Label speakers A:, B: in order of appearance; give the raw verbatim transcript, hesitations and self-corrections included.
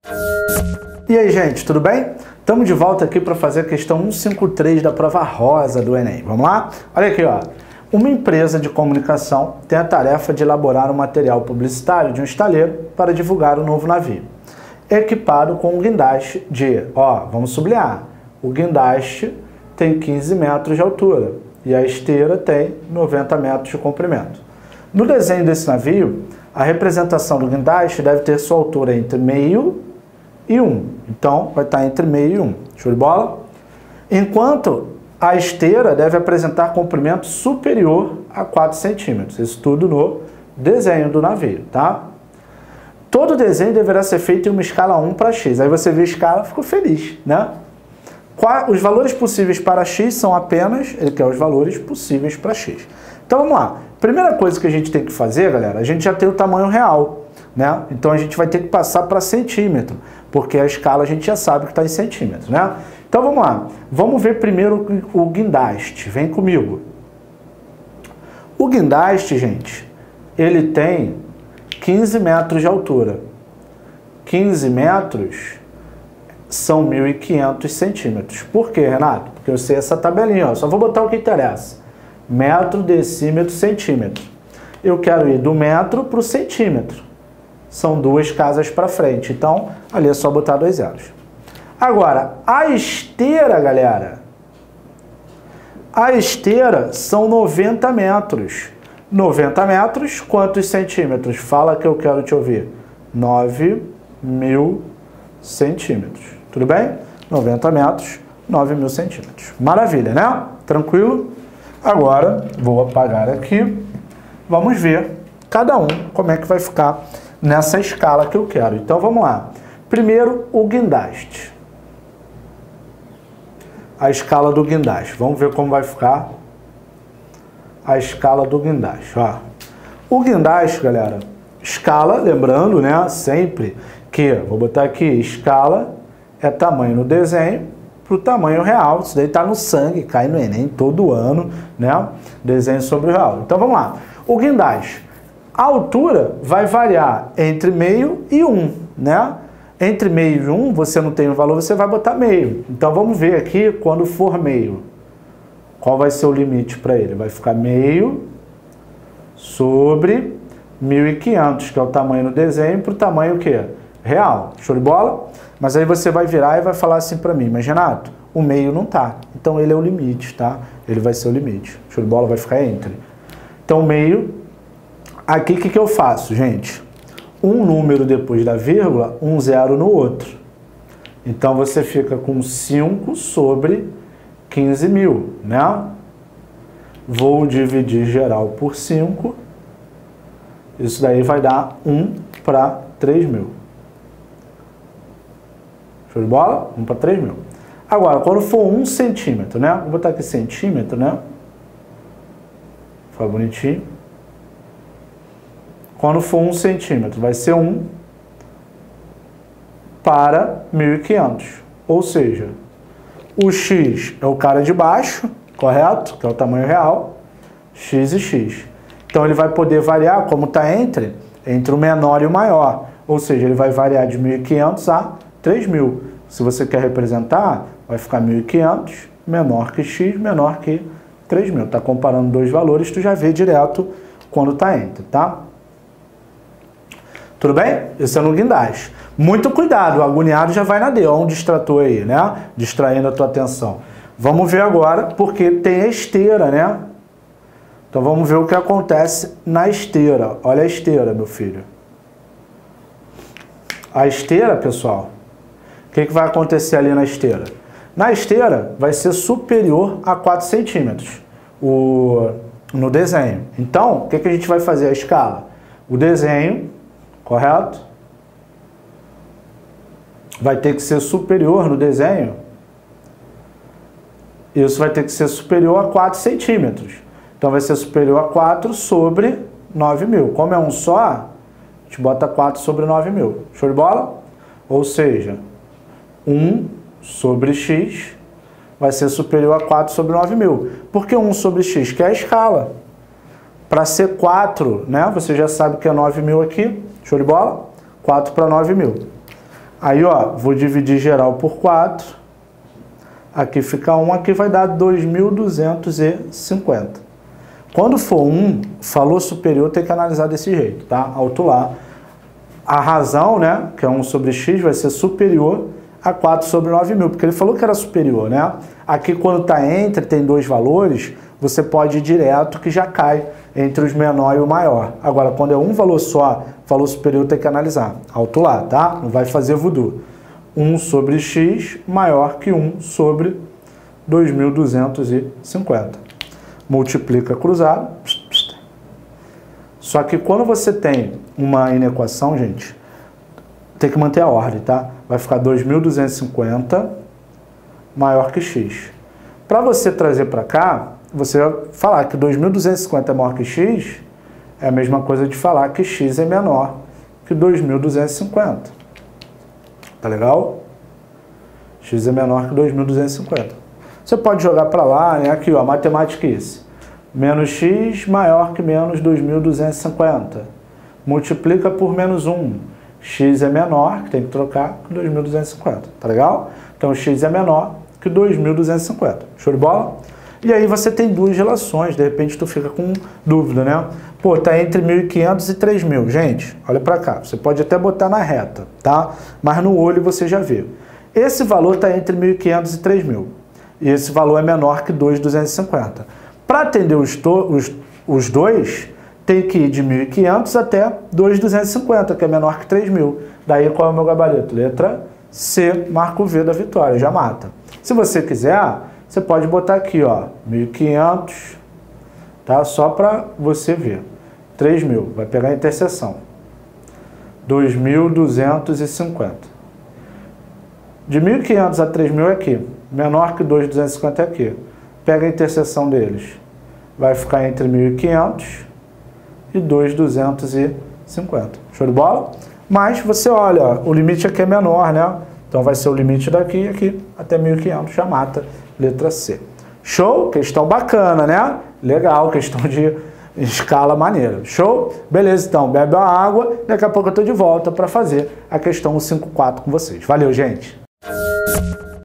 A: E aí, gente, tudo bem? Estamos de volta aqui para fazer a questão cento e cinquenta e três da prova rosa do Enem. Vamos lá? Olha aqui, ó. Uma empresa de comunicação tem a tarefa de elaborar um material publicitário de um estaleiro para divulgar o novo navio, equipado com um guindaste de, ó, vamos sublinhar, o guindaste tem quinze metros de altura e a esteira tem noventa metros de comprimento. No desenho desse navio, a representação do guindaste deve ter sua altura entre meio e um. Então, vai estar entre meio e um. Show de bola? Enquanto a esteira deve apresentar comprimento superior a quatro centímetros. Isso tudo no desenho do navio, tá? Todo desenho deverá ser feito em uma escala um para x. Aí você vê a escala, ficou feliz, né? Os valores possíveis para x são apenas, ele quer os valores possíveis para x. Então vamos lá. Primeira coisa que a gente tem que fazer, galera, a gente já tem o tamanho real, né? Então a gente vai ter que passar para centímetro, porque a escala a gente já sabe que está em centímetros, né? Então vamos lá. Vamos ver primeiro o guindaste. Vem comigo. O guindaste, gente, ele tem quinze metros de altura. quinze metros são mil e quinhentos centímetros. Por quê, Renato? Porque eu sei essa tabelinha, ó. Só vou botar o que interessa. Metro, decímetro, centímetro. Eu quero ir do metro para o centímetro. São duas casas para frente. Então, ali é só botar dois zeros. Agora, a esteira, galera. A esteira são noventa metros. noventa metros, quantos centímetros? Fala que eu quero te ouvir. nove mil centímetros. Tudo bem? noventa metros, nove mil centímetros. Maravilha, né? Tranquilo? Agora, vou apagar aqui. Vamos ver cada um como é que vai ficar nessa escala que eu quero. Então, vamos lá. Primeiro, o guindaste. A escala do guindaste. Vamos ver como vai ficar a escala do guindaste. Ó. O guindaste, galera, escala, lembrando, né, sempre que, vou botar aqui, escala é tamanho no desenho para o tamanho real. Isso daí está no sangue, cai no Enem todo ano, né? Desenho sobre o real. Então vamos lá. O guindaste. A altura vai variar entre meio e um, né? Entre meio e um, você não tem o valor, você vai botar meio. Então vamos ver aqui quando for meio. Qual vai ser o limite para ele? Vai ficar meio sobre mil e quinhentos, que é o tamanho no desenho, para o tamanho o quê? Real. Show de bola? Mas aí você vai virar e vai falar assim para mim, mas Renato, o meio não tá. Então ele é o limite, tá? Ele vai ser o limite. Show de bola? Vai ficar entre. Então meio, aqui o que, que eu faço, gente? Um número depois da vírgula, um zero no outro. Então você fica com cinco sobre quinze mil, né? Vou dividir geral por cinco. Isso daí vai dar um para três mil. Show de bola? um para três mil. Agora, quando for um centímetro, né? Vou botar aqui centímetro, né? Fica bonitinho. Quando for um centímetro, vai ser um para mil e quinhentos. Ou seja, o x é o cara de baixo, correto? Que é o tamanho real. X e x. Então, ele vai poder variar, como está entre, entre o menor e o maior. Ou seja, ele vai variar de mil e quinhentos a três mil. Se você quer representar, vai ficar mil e quinhentos menor que x, menor que três mil. Está comparando dois valores, tu já vê direto quando está entre, tá? Tudo bem? Esse é no guindaste. Muito cuidado, o agoniado já vai na D. Olha um distrator aí, né? Distraindo a tua atenção. Vamos ver agora, porque tem a esteira, né? Então vamos ver o que acontece na esteira. Olha a esteira, meu filho. A esteira, pessoal, o que, que vai acontecer ali na esteira? Na esteira vai ser superior a quatro centímetros o, no desenho. Então, o que, que a gente vai fazer? A escala. O desenho, correto? Vai ter que ser superior no desenho. Isso vai ter que ser superior a quatro centímetros. Então vai ser superior a quatro sobre nove mil. Como é um só, a gente bota quatro sobre nove mil. Show de bola? Ou seja, um sobre x vai ser superior a quatro sobre nove mil. Por que um sobre x? Que é a escala. Para ser quatro, né? Você já sabe que é nove mil aqui. Show de bola? quatro para nove mil. Aí, ó, vou dividir geral por quatro. Aqui fica um, aqui vai dar dois mil duzentos e cinquenta. Quando for um, falou superior, tem que analisar desse jeito, tá? Alto lá. A razão, né, que é um sobre x, vai ser superior a quatro sobre nove mil, porque ele falou que era superior, né? Aqui, quando está entre, tem dois valores, você pode ir direto que já cai entre os menor e o maior. Agora, quando é um valor só, valor superior, tem que analisar. Alto lá, tá? Não vai fazer voodoo. um sobre x maior que um sobre dois mil duzentos e cinquenta. Multiplica cruzado. Só que quando você tem uma inequação, gente, tem que manter a ordem, tá? Vai ficar dois mil duzentos e cinquenta maior que x. Para você trazer para cá, você vai falar que dois mil duzentos e cinquenta é maior que x, é a mesma coisa de falar que x é menor que dois mil duzentos e cinquenta. Tá legal? X é menor que dois mil duzentos e cinquenta. Você pode jogar para lá, né? Aqui, ó, matemática isso. Menos x maior que menos dois mil duzentos e cinquenta. Multiplica por menos um. X é menor, que tem que trocar, que dois mil duzentos e cinquenta. Tá legal? Então, x é menor que dois mil duzentos e cinquenta. Show de bola? E aí você tem duas relações, de repente tu fica com dúvida, né? Pô, tá entre mil e quinhentos e três mil. Gente, olha para cá. Você pode até botar na reta, tá? Mas no olho você já viu. Esse valor tá entre mil e quinhentos e três mil. E esse valor é menor que dois mil duzentos e cinquenta. Para atender os, os, os dois, tem que ir de mil e quinhentos até dois mil duzentos e cinquenta, que é menor que três mil. Daí qual é o meu gabarito? Letra C, marco V da vitória, já mata. Se você quiser, você pode botar aqui, ó, mil e quinhentos, tá? Só para você ver. três mil, vai pegar a interseção. dois mil duzentos e cinquenta. De mil e quinhentos a três mil é aqui. Menor que dois mil duzentos e cinquenta é aqui. Pega a interseção deles. Vai ficar entre mil e quinhentos e dois mil duzentos e cinquenta. Show de bola? Mas você olha, ó, o limite aqui é menor, né? Então vai ser o limite daqui e aqui até mil e quinhentos, já mata. Letra C. Show? Questão bacana, né? Legal, questão de escala maneira. Show? Beleza, então, bebe a água. Daqui a pouco eu tô de volta para fazer a questão cento e cinquenta e quatro com vocês. Valeu, gente!